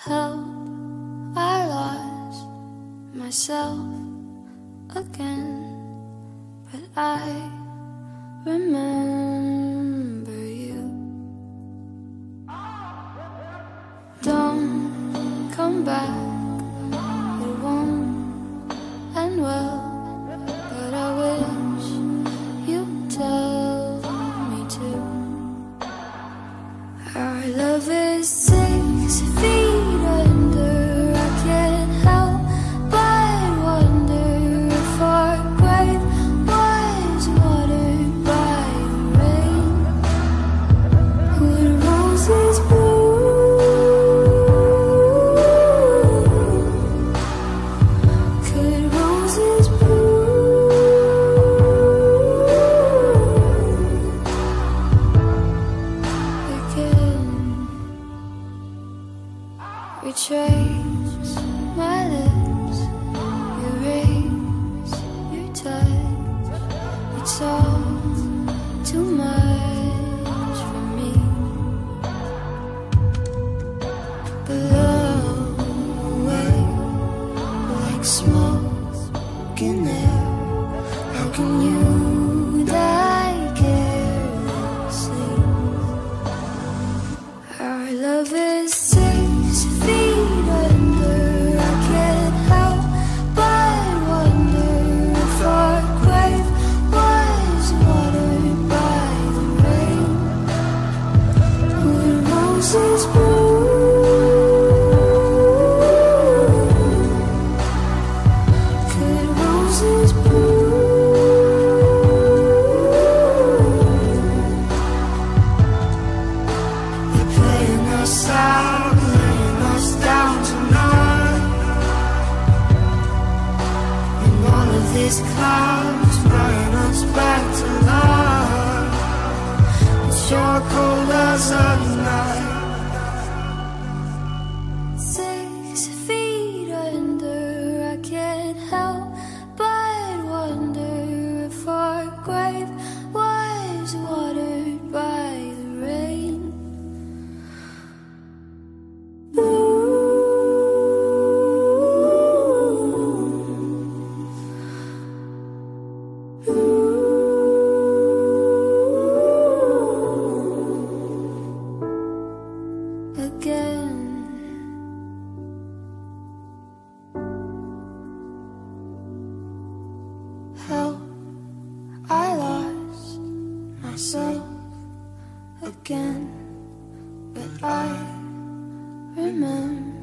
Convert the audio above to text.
Help, I lost myself again, but I remember you. Don't come back, it won't end well, but I wish you'd tell me to. Our love is 6 feet under, I can't help but wonder if our grave was watered by the rain. Would roses bloom? Could roses bloom again? Retrace my lips, erase your touch. It's all too much for me. Blow away like smoke in air. How can you die carelessly? Our love is 6 feet under, I can't help but wonder if our grave was watered by the rain. Would roses bloom? Could roses bloom? They're playing us out, laying us down tonight. And all of these clouds bringing us back to life. It's your cold as a night. 6 feet under, I can't help but wonder if our grave was watered by the rain. Again. Help, I lost myself again, but I remember